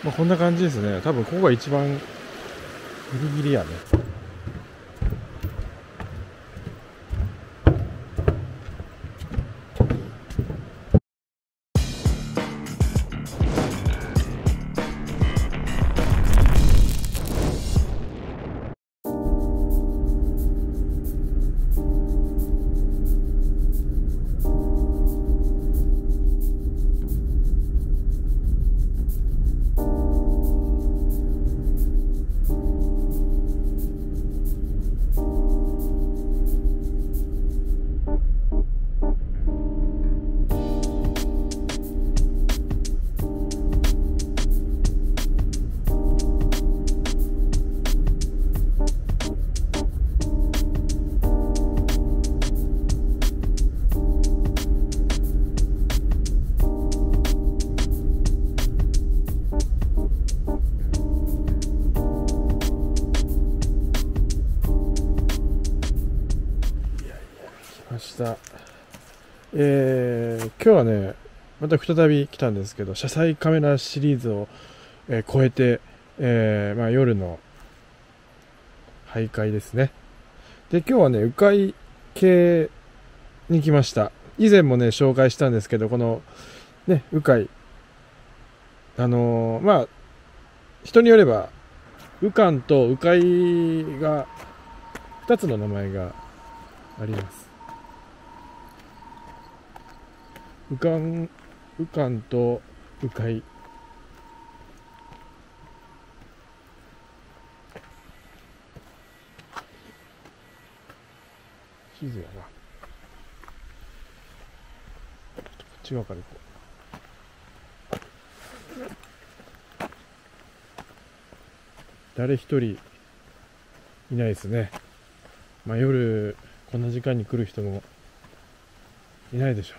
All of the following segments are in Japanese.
まあ、こんな感じですね。多分ここが一番ギリギリやね。明日、今日はね、また再び来たんですけど、車載カメラシリーズを、超えて、まあ、夜の徘徊ですね。で、今日はね、鵜飼系に来ました。以前もね、紹介したんですけど、この、ね、鵜飼、まあ、人によれば、鵜飼と鵜飼が、2つの名前があります。鵜飼と鵜飼。地図やな。こっち側から行こう。誰一人いないですね。まあ夜こんな時間に来る人もいないでしょう。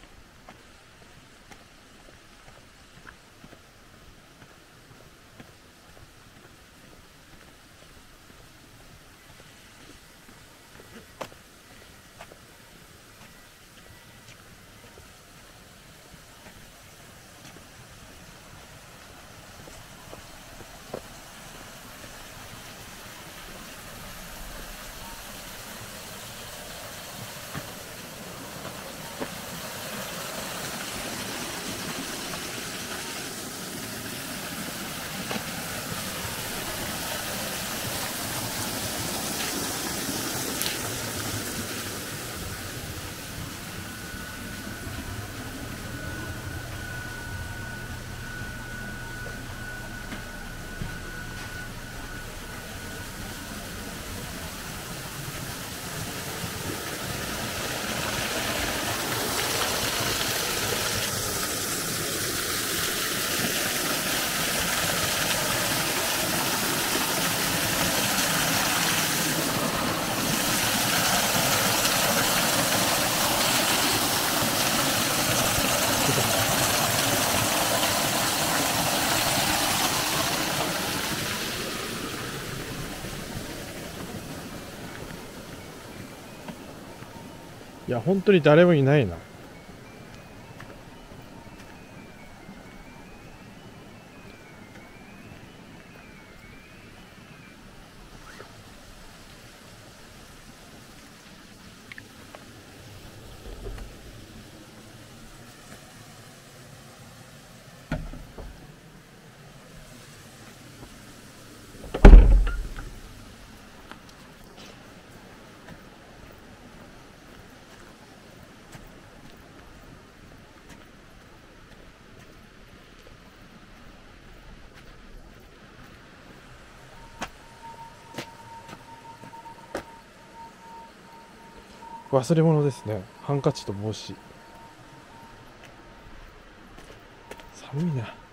いや本当に誰もいないな。忘れ物ですね。ハンカチと帽子。寒いな。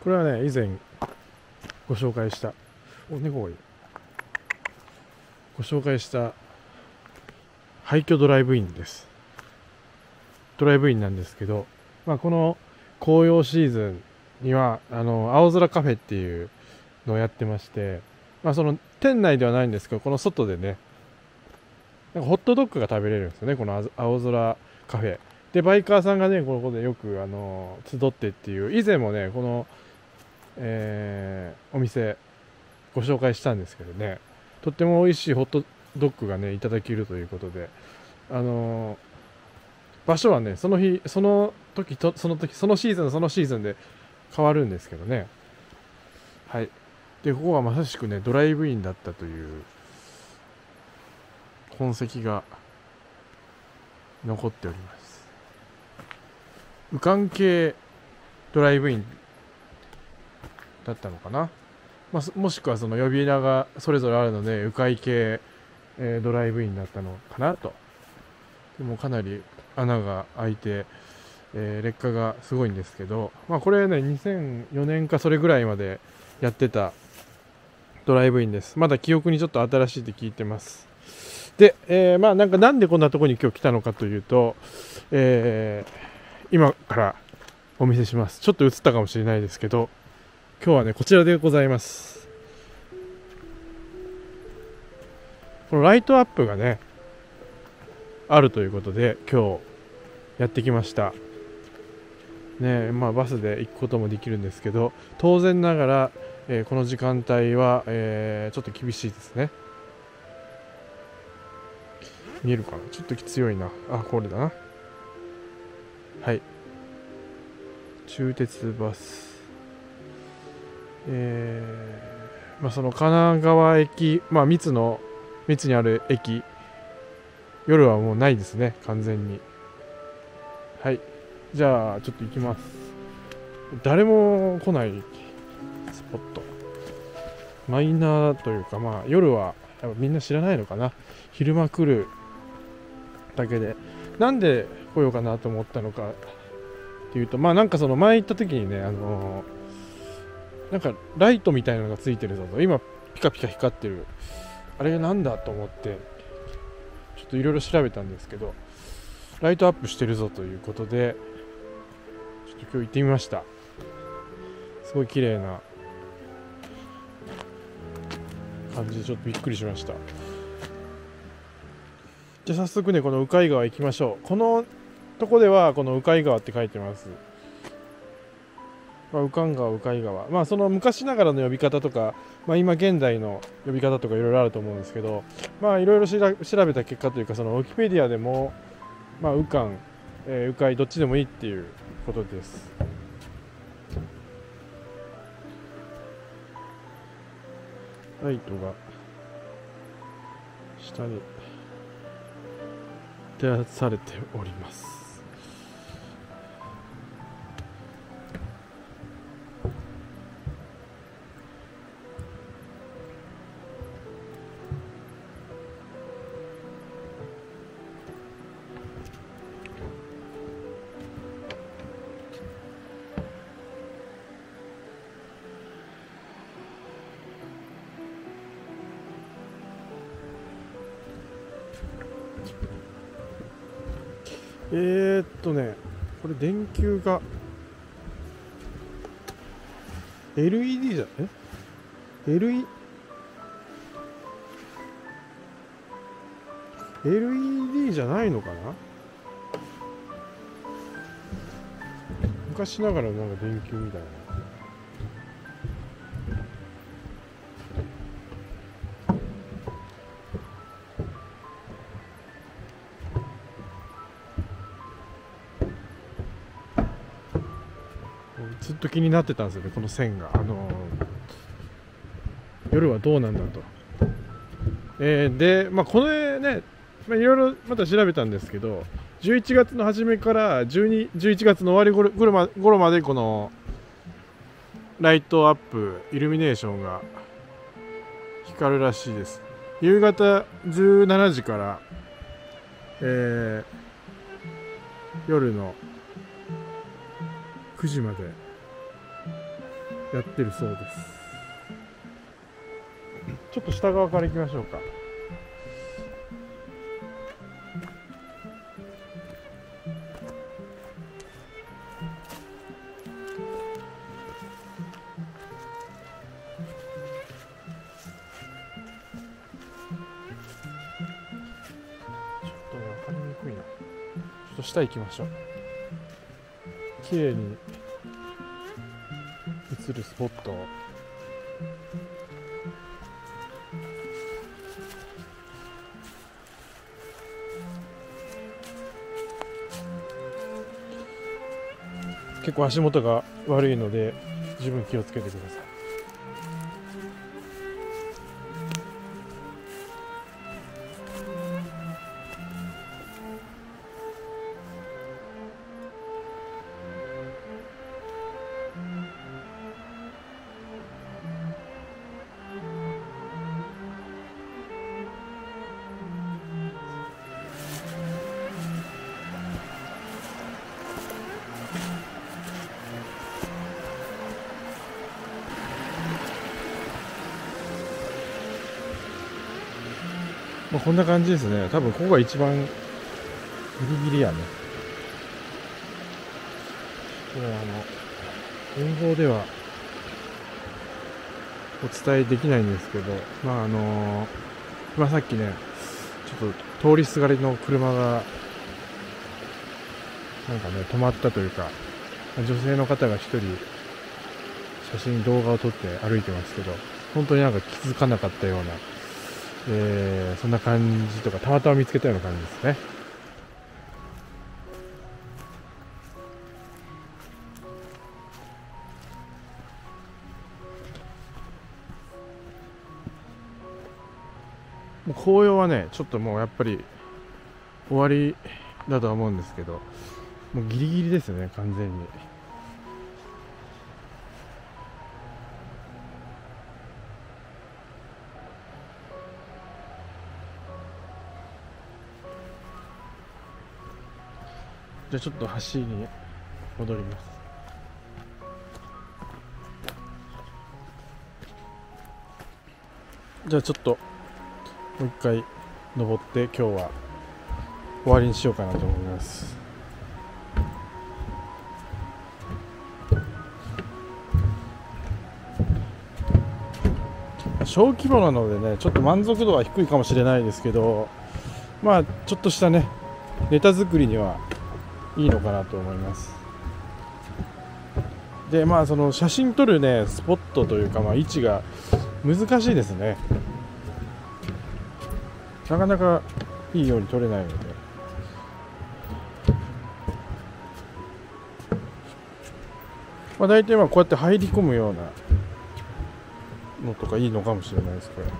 これはね、以前ご紹介した、猫がいる。ご紹介した廃墟ドライブインです。ドライブインなんですけど、この紅葉シーズンには青空カフェっていうのをやってまして、その店内ではないんですけど、この外でね、なんかホットドッグが食べれるんですよね、この青空カフェで。バイカーさんがね、ここでよく集ってっていう、以前もね、この、お店ご紹介したんですけどね、とっても美味しいホットドッグがねいただけるということで、場所はね、その日その時とその時、そのシーズンで変わるんですけどね。はい。で、ここはまさしくね、ドライブインだったという痕跡が残っております。迂回系ドライブインだったのかな。もしくはその呼び名がそれぞれあるので、迂回系、ドライブインだったのかなと。でもかなり穴が開いて、劣化がすごいんですけど、これね、2004年かそれぐらいまでやってたドライブインです。まだ記憶にちょっと新しいって聞いてます。で、なんでこんなところに今日来たのかというと、今からお見せします。ちょっと映ったかもしれないですけど、今日はね、こちらでございます。このライトアップがね、あるということで、今日やってきました。ね、バスで行くこともできるんですけど、当然ながら、この時間帯は、ちょっと厳しいですね。見えるかな、ちょっと強いな。これだな。はい。中鉄バス。その神奈川駅、三つにある駅、夜はもうないですね、完全に。はい。じゃあ、ちょっと行きます。誰も来ないスポット。マイナーというか、夜はみんな知らないのかな。昼間来るだけで。なんで来ようかなと思ったのかっていうと、なんかその前行った時にね、なんかライトみたいなのがついてるぞと、今ピカピカ光ってる、あれがなんだと思って、ちょっといろいろ調べたんですけど、ライトアップしてるぞということで、ちょっと今日行ってみました。すごい綺麗な感じで、ちょっとびっくりしました。じゃあ早速ね、この鵜飼川行きましょう。このとこではこの鵜飼川って書いてます。鵜飼川、鵜飼川、その昔ながらの呼び方とか、今現代の呼び方とかいろいろあると思うんですけど、いろいろ調べた結果というか、そのウィキペディアでも鵜飼、鵜飼どっちでもいいっていうことです。ライトが下に照らされております。これ電球が LED じゃLED じゃないのかな。昔ながらのなんか電球みたいな。ずっと気になってたんですよね、この線が。夜はどうなんだと。で、これね、いろいろまた調べたんですけど、11月の初めから11月の終わり頃までこのライトアップ、イルミネーションが光るらしいです。夕方17時から、夜の9時までやってるそうです。ちょっと下側から行きましょうか。分かりにくいな。ちょっと下行きましょう。綺麗に映るスポットを。結構足元が悪いので十分気をつけてください。まあこんな感じですね。多分ここが一番ギリギリやね。これ映像ではお伝えできないんですけど、さっきね、ちょっと通りすがりの車がなんかね止まったというか、女性の方が一人写真動画を撮って歩いてますけど、本当になんか気づかなかったような、そんな感じとか、たまたま見つけたような感じですね。もう紅葉はね、ちょっともうやっぱり終わりだとは思うんですけど、もうギリギリですよね、完全に。じゃあちょっと橋に戻ります。じゃあちょっともう一回登って今日は終わりにしようかなと思います。小規模なのでね、ちょっと満足度は低いかもしれないですけど、まあちょっとしたねネタ作りにはいいのかなと思います。でその写真撮るねスポットというか、位置が難しいですね。なかなかいいように撮れないので、大体こうやって入り込むようなのとかいいのかもしれないです。これ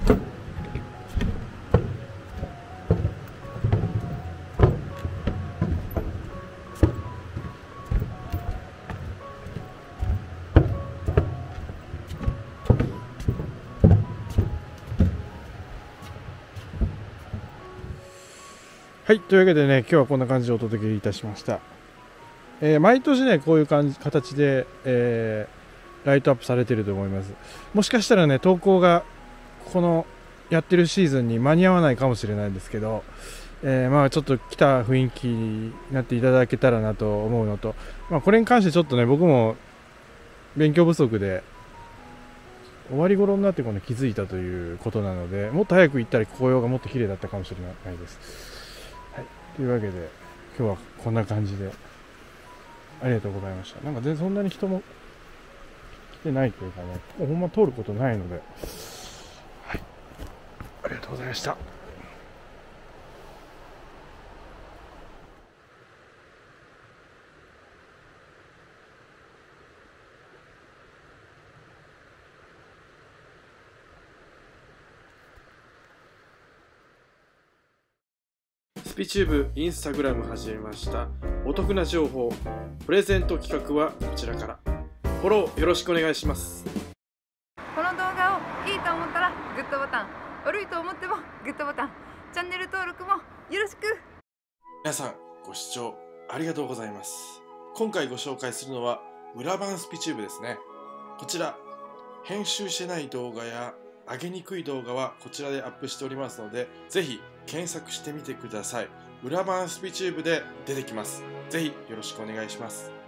はい、というわけでね、今日はこんな感じでお届けいたしました。毎年ね、こういう形で、ライトアップされていると思います。もしかしたらね、投稿がこのやってるシーズンに間に合わないかもしれないんですけど、ちょっと来た雰囲気になっていただけたらなと思うのと、これに関してちょっとね、僕も勉強不足で、終わり頃になって気づいたということなので、もっと早く行ったら紅葉がもっと綺麗だったかもしれないです。はい、というわけで今日はこんな感じでありがとうございました。なんか全然そんなに人も来てないというかね、ほんま通ることないので、はい、ありがとうございました。スピチューブインスタグラム始めました。お得な情報プレゼント企画はこちらから。フォローよろしくお願いします。 この動画をいいと思ったらグッドボタン、悪いと思ってもグッドボタン、チャンネル登録もよろしく。 皆さんご視聴ありがとうございます。今回ご紹介するのは裏版スピチューブですね。 こちら編集してない動画や上げにくい動画はこちらでアップしておりますので、ぜひ検索してみてください。裏番スピチューブで出てきます。ぜひよろしくお願いします。